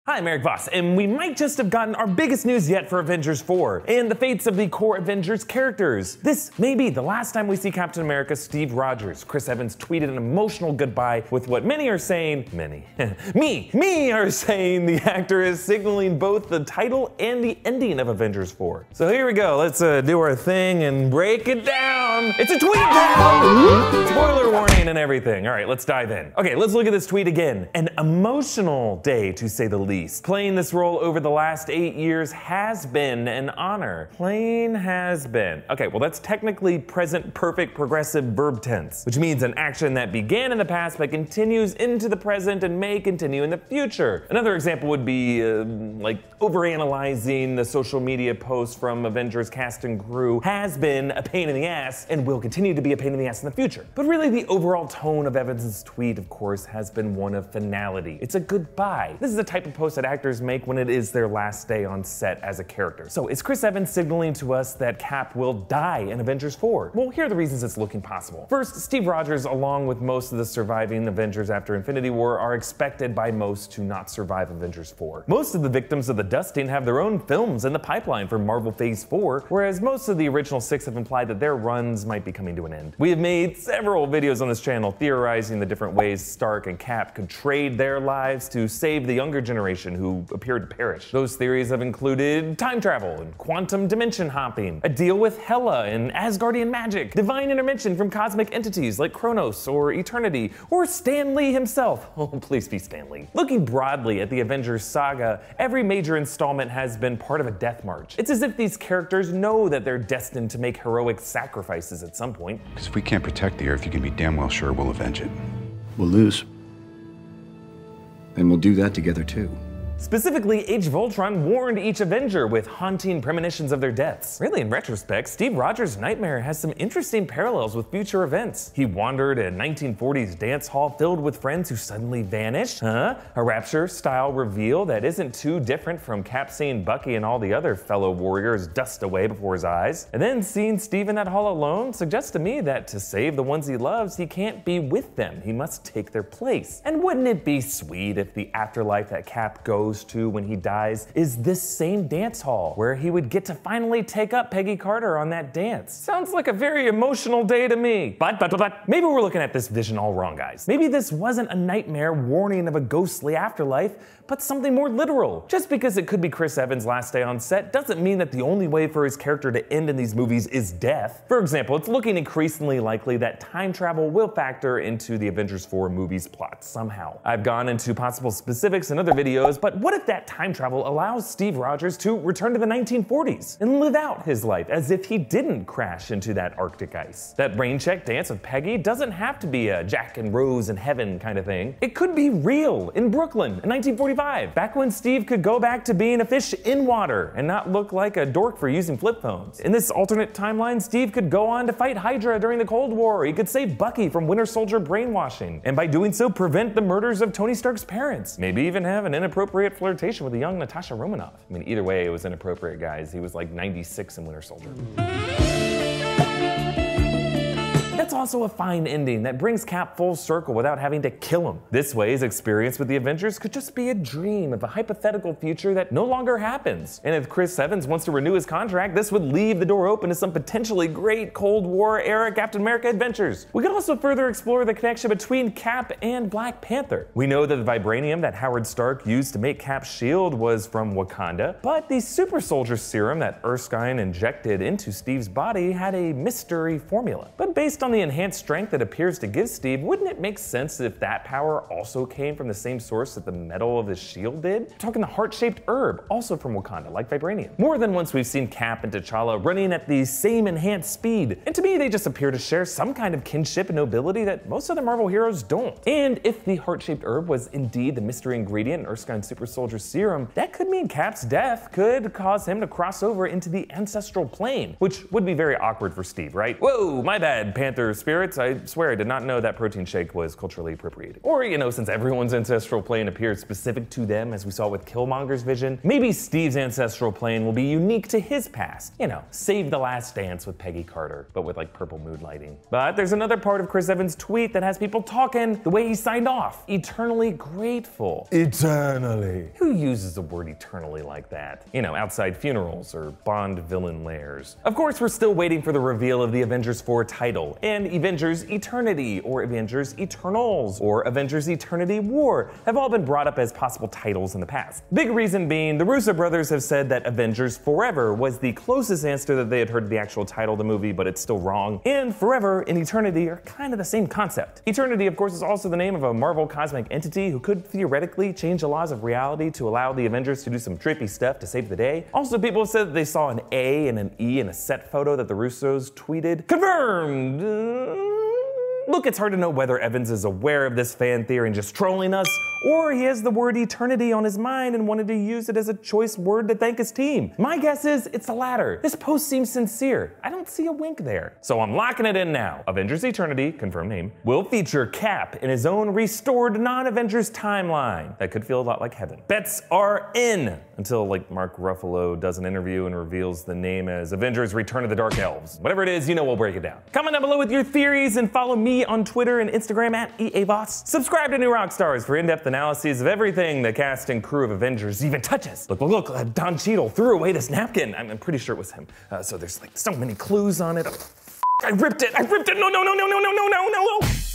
Hi, I'm Eric Voss, and we might just have gotten our biggest news yet for Avengers 4, and the fates of the core Avengers characters. This may be the last time we see Captain America Steve Rogers. Chris Evans tweeted an emotional goodbye with what many are saying, me are saying the actor is signaling both the title and the ending of Avengers 4. So here we go, let's do our thing and break it down. It's a tweet down! Spoiler warning and everything. All right, let's dive in. Okay, let's look at this tweet again. An emotional day, to say the least. Playing this role over the last 8 years has been an honor. Playing has been. Okay, well that's technically present perfect progressive verb tense, which means an action that began in the past but continues into the present and may continue in the future. Another example would be like overanalyzing the social media post from Avengers cast and crew has been a pain in the ass and will continue to be a pain in the ass in the future. But really the overall tone of Evans' tweet, of course, has been one of finality. It's a goodbye. This is the type of post that actors make when it is their last day on set as a character. So is Chris Evans signaling to us that Cap will die in Avengers 4? Well, here are the reasons it's looking possible. First, Steve Rogers, along with most of the surviving Avengers after Infinity War, are expected by most to not survive Avengers 4. Most of the victims of the dusting have their own films in the pipeline for Marvel Phase 4, whereas most of the original 6 have implied that their runs might be coming to an end. We have made several videos on this channel theorizing the different ways Stark and Cap could trade their lives to save the younger generation who appeared to perish. Those theories have included time travel and quantum dimension hopping, a deal with Hela and Asgardian magic, divine intervention from cosmic entities like Kronos or Eternity, or Stan Lee himself. Oh, please be Stan Lee. Looking broadly at the Avengers saga, every major installment has been part of a death march. It's as if these characters know that they're destined to make heroic sacrifices at some point. Because if we can't protect the Earth, you can be damn well sure we'll avenge it. We'll lose. And we'll do that together too. Specifically, Age of Ultron warned each Avenger with haunting premonitions of their deaths. Really, in retrospect, Steve Rogers' nightmare has some interesting parallels with future events. He wandered a 1940s dance hall filled with friends who suddenly vanished. A Rapture-style reveal that isn't too different from Cap seeing Bucky and all the other fellow warriors dust away before his eyes. And then seeing Steve in that hall alone suggests to me that to save the ones he loves, he can't be with them. He must take their place. And wouldn't it be sweet if the afterlife that Cap goes to when he dies is this same dance hall where he would get to finally take up Peggy Carter on that dance? Sounds like a very emotional day to me. But maybe we're looking at this vision all wrong, guys. Maybe this wasn't a nightmare warning of a ghostly afterlife, but something more literal. Just because it could be Chris Evans' last day on set doesn't mean that the only way for his character to end in these movies is death. For example, it's looking increasingly likely that time travel will factor into the Avengers 4 movie's plot somehow. I've gone into possible specifics in other videos, but what if that time travel allows Steve Rogers to return to the 1940s and live out his life as if he didn't crash into that Arctic ice? That rain check dance with Peggy doesn't have to be a Jack and Rose in heaven kind of thing. It could be real in Brooklyn in 1945. Back when Steve could go back to being a fish in water and not look like a dork for using flip phones. In this alternate timeline, Steve could go on to fight Hydra during the Cold War. He could save Bucky from Winter Soldier brainwashing, and by doing so prevent the murders of Tony Stark's parents. Maybe even have an inappropriate flirtation with a young Natasha Romanoff. I mean, either way, it was inappropriate, guys. He was like 96 in Winter Soldier. That's also a fine ending that brings Cap full circle without having to kill him. This way, his experience with the Avengers could just be a dream of a hypothetical future that no longer happens. And if Chris Evans wants to renew his contract, this would leave the door open to some potentially great Cold War era Captain America adventures. We could also further explore the connection between Cap and Black Panther. We know that the vibranium that Howard Stark used to make Cap's shield was from Wakanda, but the super soldier serum that Erskine injected into Steve's body had a mystery formula. But based on the enhanced strength it appears to give Steve, wouldn't it make sense if that power also came from the same source that the metal of his shield did? We're talking the heart-shaped herb, also from Wakanda, like vibranium. More than once we've seen Cap and T'Challa running at the same enhanced speed, and to me they just appear to share some kind of kinship and nobility that most other Marvel heroes don't. And if the heart-shaped herb was indeed the mystery ingredient in Erskine's super soldier serum, that could mean Cap's death could cause him to cross over into the ancestral plane, which would be very awkward for Steve, right? Whoa, my bad, Panther or spirits, I swear I did not know that protein shake was culturally appropriated. Or, you know, since everyone's ancestral plane appears specific to them, as we saw with Killmonger's vision, maybe Steve's ancestral plane will be unique to his past. You know, Save the Last Dance with Peggy Carter, but with like purple mood lighting. But there's another part of Chris Evans' tweet that has people talking the way he signed off. Eternally grateful. Eternally. Who uses the word eternally like that? You know, outside funerals or Bond villain lairs. Of course, we're still waiting for the reveal of the Avengers 4 title, and Avengers Eternity, or Avengers Eternals, or Avengers Eternity War have all been brought up as possible titles in the past. Big reason being, the Russo brothers have said that Avengers Forever was the closest answer that they had heard to the actual title of the movie, but it's still wrong. And Forever and Eternity are kind of the same concept. Eternity, of course, is also the name of a Marvel cosmic entity who could theoretically change the laws of reality to allow the Avengers to do some trippy stuff to save the day. Also, people have said that they saw an A and an E in a set photo that the Russos tweeted. Confirmed! Look, it's hard to know whether Evans is aware of this fan theory and just trolling us, or he has the word eternity on his mind and wanted to use it as a choice word to thank his team. My guess is it's the latter. This post seems sincere. I don't see a wink there. So I'm locking it in now. Avengers Eternity, confirmed name, will feature Cap in his own restored non-Avengers timeline. That could feel a lot like heaven. Bets are in, until like Mark Ruffalo does an interview and reveals the name as Avengers Return of the Dark Elves. Whatever it is, you know we'll break it down. Comment down below with your theories and follow me on Twitter and Instagram at EAVOS. Subscribe to New Rockstars for in-depth analyses of everything the cast and crew of Avengers even touches. Look, Don Cheadle threw away this napkin. I'm pretty sure it was him. So there's like so many clues on it. I ripped it, no.